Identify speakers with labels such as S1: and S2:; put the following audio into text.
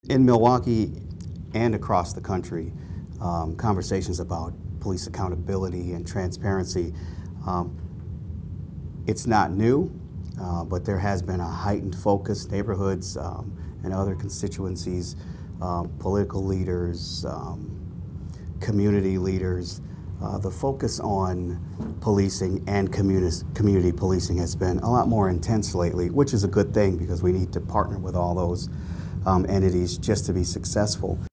S1: In Milwaukee and across the country, conversations about police accountability and transparency, it's not new, but there has been a heightened focus. Neighborhoods and other constituencies, political leaders, community leaders, the focus on policing and community policing has been a lot more intense lately, which is a good thing because we need to partner with all those entities just to be successful.